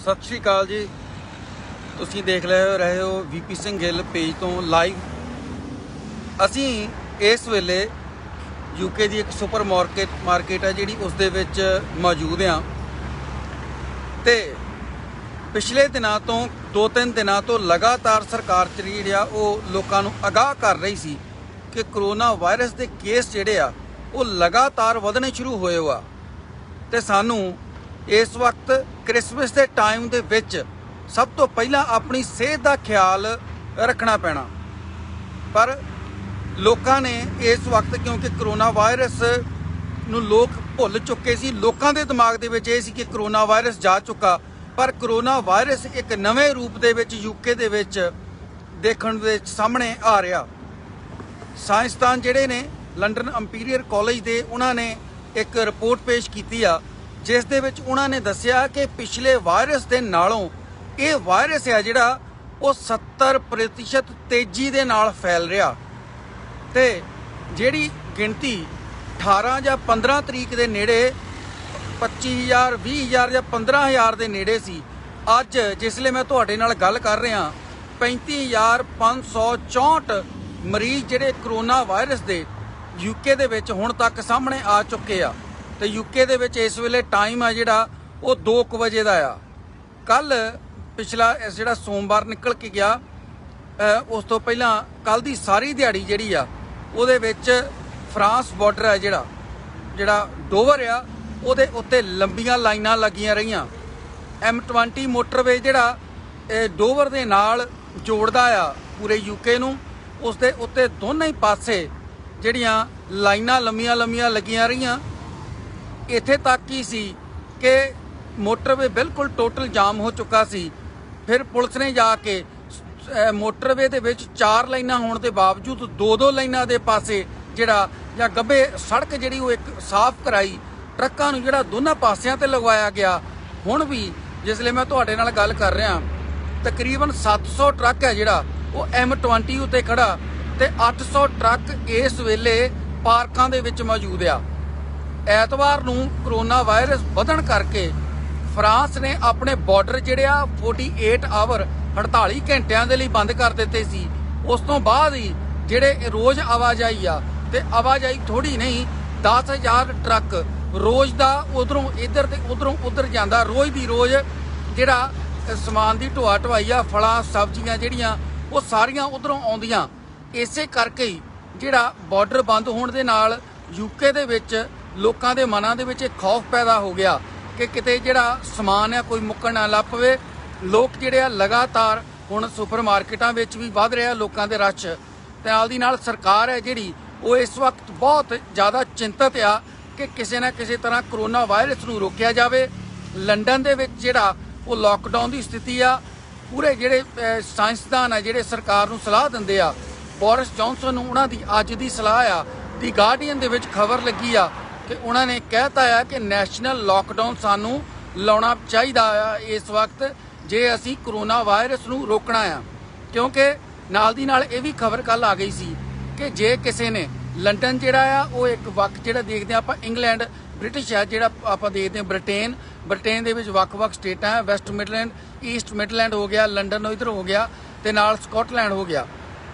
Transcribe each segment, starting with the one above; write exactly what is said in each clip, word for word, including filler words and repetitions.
सत श्री अकाल जी। तुसीं देख रहे हो वीपी सिंह गिल पेज तो लाइव। असी इस वेले यूके की एक सुपर मार्केट मार्केट है जी उस दे विच मौजूद हाँ। तो पिछले दिनों तो दो तीन दिनों तो लगातार सरकार जी लोगों को आगाह कर रही सी कि करोना वायरस के केस जोड़े आ वो लगातार वधने शुरू होए हुआ। तो सानू इस वक्त क्रिसमस के टाइम दे विच सब तो पहला अपनी सेहत का ख्याल रखना पैना। पर लोगों ने इस वक्त क्योंकि करोना वायरस नू लोग भुल चुके सी, लोगों के दिमाग दे विच ये सी कि करोना वायरस जा चुका, पर करोना वायरस एक नवे रूप दे विच यूके दे विच देखण दे सामने आ रहा। साइंसदान जिहड़े ने लंडन इंपीरियल कॉलेज दे उन्होंने एक रिपोर्ट पेश की आ जिस दे विच उन्होंने दस्सिया कि पिछले वायरस के नालों ये वायरस है जिहड़ा वो सत्तर प्रतिशत तेजी दे नाल फैल रहा। तो जिहड़ी गिनती अठारह या पंद्रह तरीक के नेड़े पच्ची हज़ार भी हज़ार या पंद्रह हज़ार के नेड़े सी, अज जिसले मैं तुहाडे नाल गल कर रहा पैंती हज़ार पाँच सौ चौंठ मरीज जिहड़े करोना वायरस के यूके दे विच हुण तक सामने आ चुके आ। तो यूके दे विच इस वेले टाइम आ जिहड़ा वो दो क बजे का आ। कल पिछला जिहड़ा सोमवार निकल के गया, उस तो पहला कल दी सारी दिहाड़ी जिहड़ी आ उहदे विच फ्रांस बॉर्डर है जिहड़ा जिहड़ा डोवर आ उहदे उत्ते लंबियां लाइनां लगियां रहियां। एम ट्वेंटी मोटरवे जिहड़ा डोवर दे नाल जोड़दा आ पूरे यूके नूं, उस दे उत्ते दोनों ही पासे जिहड़ियां लाइनां लंबियां लंबियां लगियां रहियां। इत्थे तक ही सी कि मोटरवे बिल्कुल टोटल जाम हो चुका सी। फिर पुलिस ने जाके मोटरवे दे विच चार लाइनां होने के बावजूद दो दो लाइनां दे पासे जिहड़ा जां गब्बे सड़क जिहड़ी वो एक साफ कराई, ट्रक्कां नूं जिहड़ा दोनों पासियां ते लगवाया गया। हुण भी जिसले मैं तुहाडे नाल गल कर रहा तकरीबन सत्त सौ ट्रक है जिहड़ा वो एम ट्वेंटी उत्ते खड़ा ते अठ सौ ट्रक इस वेले पार्कां दे विच मौजूद आ। ऐतवार नूं करोना वायरस वधण करके फ्रांस ने अपने बॉर्डर जिहड़े आ अड़तालीस आवर अड़तालीस घंटिਆਂ ਦੇ ਲਈ ਬੰਦ कर ਦਿੱਤੇ ਸੀ। उस तो बाद ही ਜਿਹੜੇ रोज़ आवाजाही आ ते आवाजाही थोड़ी नहीं दस हज़ार ट्रक रोज़ का उधरों इधर ते उधरों उधर जाता। रोज़ की रोज़ जिहड़ा समान की ढोआ ढवाई आ फलां सब्जियां जिहड़ियां वो सारियां उधरों आउंदियां। इसे करके ही जिहड़ा बॉर्डर बंद होने दे नाल यूके दे विच लोकां दे मनां दे विच खौफ पैदा हो गया कि किते जिहड़ा समान है कोई मुक्कण ना लग पवे। लोग जिहड़े आ लगातार हुण सुपर मार्केटां विच भी वध रहा लोकां दे रश। ते नाल दी नाल सरकार है जिहड़ी वो इस वक्त बहुत ज़्यादा चिंतित आ कि किसी ना किसी तरह करोना वायरस नूं रोकिया जावे। लंडन दे विच जिहड़ा वो लॉकडाउन की स्थिति आ, पूरे जिहड़े साइंसदान आ जिहड़े सरकार नूं सलाह दिंदे आ, बोरिस जॉनसन नूं उन्हां दी अज दी सलाह आ दी गार्डियन दे विच खबर लगी आ कि उन्होंने कहता है कि नैशनल लॉकडाउन सानू लाना चाहिए इस वक्त जे असी करोना वायरस नू रोकना आ। क्योंकि नाल दी नाल ये भी खबर कल आ गई सी कि जे किसी ने लंडन जिहड़ा आ वो एक वक्त जिहड़ा देखते हैं आप इंग्लैंड ब्रिटिश है जिहड़ा आप देखते हैं ब्रिटेन ब्रिटेन दे विच वख-वख स्टेटां है, वैस्ट मिडलैंड ईस्ट मिडलैंड हो गया, लंडन इधर हो गया ते नाल स्कॉटलैंड हो गया।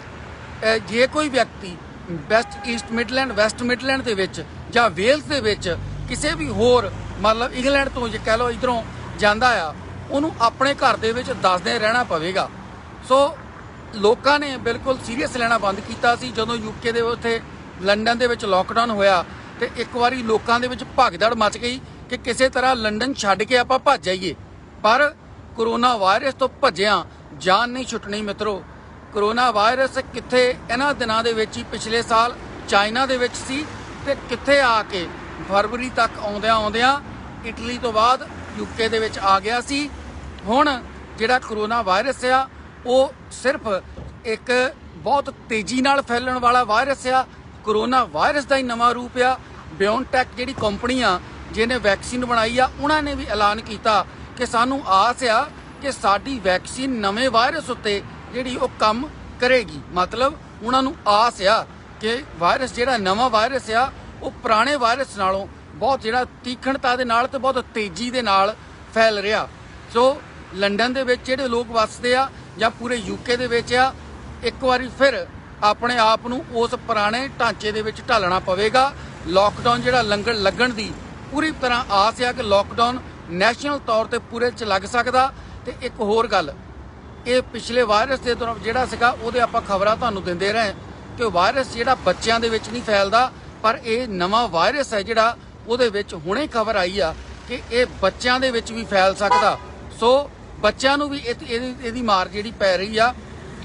जे कोई व्यक्ति west east midland west midland दे विच जां वेल्स दे विच किसी भी होर मतलब इंग्लैंड तो कह लो इधरों जांदा आ उन्होंने अपने घर दे विच दस दिन रहना पवेगा। सो लोगों ने बिल्कुल सीरीयस लेना बंद किया सी जदों यूके दे उत्थे लंडन दे विच लॉकडाउन होया तो एक बारी लोगों दे विच भगदड़ मच गई कि किसी तरह लंडन छड्ड के आपां भज जाइए। पर करोना वायरस तो भज्जिया जान नहीं छुटनी मित्रों। करोना वायरस कित्थे इन्हां दिनां दे विच ही पिछले साल चाइना दे विच सी ते कित्थे आके फरवरी तक आउंदियां आउंदियां इटली तो बाद यूके दे विच आ गया सी। हुण जिहड़ा करोना वायरस आ वो सिर्फ एक बहुत तेजी नाल फैलण वाला वायरस आ। करोना वायरस का ही नवा रूप आ। बायोटेक जिहड़ी कंपनी आ जिहने वैक्सीन बनाई आ उन्होंने भी ऐलान किया कि सानू आस आ कि साडी वैक्सीन नवे वायरस उत्ते जिहड़ी वो काम करेगी। मतलब उन्होंने आस आ कि वायरस जिहड़ा नवा वायरस आ वो पुराने वायरस नालों बहुत जिहड़ा तीखणता दे नाल ते बहुत तेजी दे नाल फैल रहा। सो लंडन दे विच जिहड़े लोग वसदे आ जां पूरे यूके दे विच आ, एक वारी फिर अपने आप नूं उस पुराने ढांचे दे विच ढालना पवेगा। लॉकडाउन जिहड़ा लंघण लगण दी पूरी तरह आस आ कि लॉकडाउन नैशनल तौर ते पूरे च लग सकदा। ते एक होर गल, ये पिछले वायरस के दौरान जिहड़ा सीगा उहदे आपां खबरां तुहानूं दिंदे रहे कि वायरस जिहड़ा बच्चों दे विच नहीं फैलदा, पर यह नवां वायरस है जिहड़ा उहदे विच हुणे खबर आई आ कि ये बच्चों दे विच भी फैल सकदा। सो बच्चों नूं भी इहदी मार जिहड़ी पै रही आ।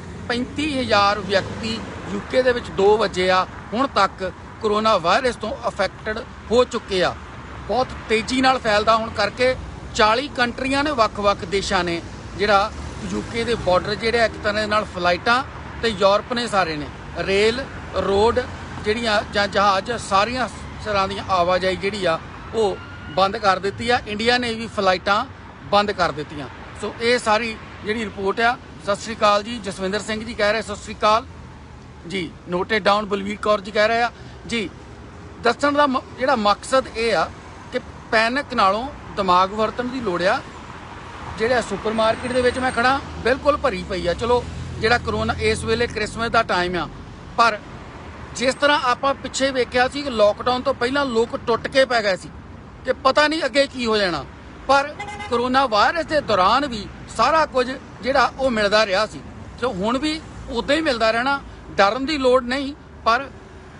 पैंती हज़ार व्यक्ति यूके दे विच दो वजे आ हुण तक कोरोना वायरस तो अफैक्टड हो चुके आ। बहुत तेजी नाल फैलदा होण करके चाली कंट्रियां ने वख-वख देशां ने जिहड़ा यूके दे बॉर्डर जिहड़े एक तरह दे नाल फ्लाइटां ते यूरोप ने सारे ने रेल रोड जिहड़ियां जां जहाज सारियां तरह दी आवाजाही जिहड़ी आ वो बंद कर दित्ती आ। इंडिया ने भी फ्लाइटां बंद कर दित्तियां। सो ये सारी जिहड़ी रिपोर्ट आ। सत श्री अकाल जी। जसविंदर सिंह जी कह रहे सत श्री अकाल जी। नोटेड डाउन बलवीर कौर जी कह रहे आ जी। दस्सण दा जिहड़ा मकसद ये आ कि पैनिक नालों दिमाग वरतन की लोड़ आ। जिहड़ा सुपर मार्केट दे विच मैं खड़ा बिल्कुल भरी पई आ। चलो जिहड़ा करोना इस वेले क्रिसमस का टाइम आ, पर जिस तरह आपां पिछे वेख्या सी कि लॉकडाउन तो पहलां लोग टुट के पै गए सी कि पता नहीं अगे की हो जाना, पर कोरोना वायरस के दौरान भी सारा कुछ जिहड़ा वो मिलदा रहा सी। तो हुण भी उदां ही मिलदा रहना, डरन की लोड़ नहीं, पर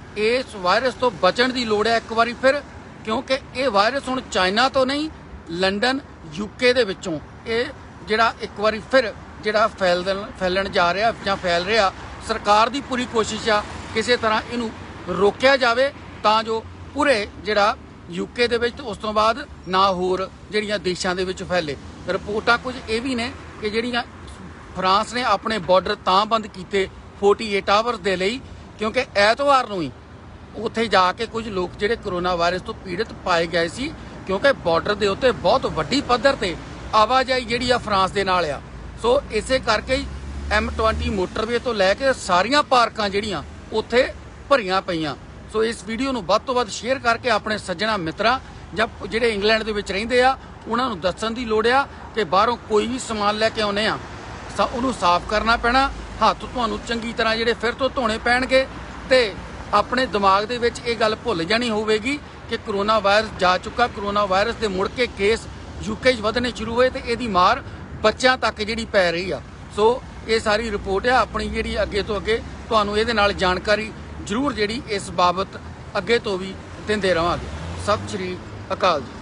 इस वायरस तो बचण की लोड़ है एक बारी फिर, क्योंकि ये वायरस हुण चाइना तो नहीं, लंडन यूके दे विचों ये जिहड़ा एक बारी फिर जिहड़ा फैल फैलन जा रहा जां फैल रहा। सरकार की पूरी कोशिश आ किसी तरह इनू रोकिया जाए तां जो पूरे जिहड़ा यूके दे विच उस तो बाद ना होर जिहड़ियां देशां दे विच फैले। रिपोर्टां कुछ ये भी ने कि जिहड़ियां फ्रांस ने अपने बॉर्डर तां बंद कीते फोर्टी एट आवर्स दे लई क्योंकि ऐतवार नूं ही उत्थे जाके कुछ लोग जिहड़े कोरोना वायरस तो पीड़ित पाए गए सी, क्योंकि बॉर्डर के उत्ते बहुत वड्डी पद्धर ते आवाजाही जिहड़ी आ फ्रांस दे नाल आ। सो इसे करके ही एम ट्वेंटी मोटरवे तो लैके सारियां पार्कां जिहड़ियां उत्थे भरियां पईयां। सो इस वीडियो नूं वध तों वध शेयर करके अपने सज्जणा मित्रां जां जिहड़े इंग्लैंड दे विच रहिंदे आ उन्हां नूं दस्सण दी लोड़ आ कि बाहरों कोई भी समान लैके आउने आ सा उहनूं साफ करना पैना। हत्थ तुहानूं चंगी तरह जिहड़े फिर तो धोने पैणगे ते अपने दिमाग दे विच ये गल भुल जानी होवेगी कि कोरोना वायरस जा चुका। कोरोना वायरस के मुड़ के केस यूके च वधने शुरू होए ते इहदी मार बच्चों तक जिहड़ी पै रही आ। सो ये सारी रिपोर्ट आ अपनी जिहड़ी अगे तो अगे तुहानूं इहदे नाल जानकारी जरूर जिहड़ी इस बाबत अगे तो भी दिंदे रहांगे। सत श्री अकाल जी।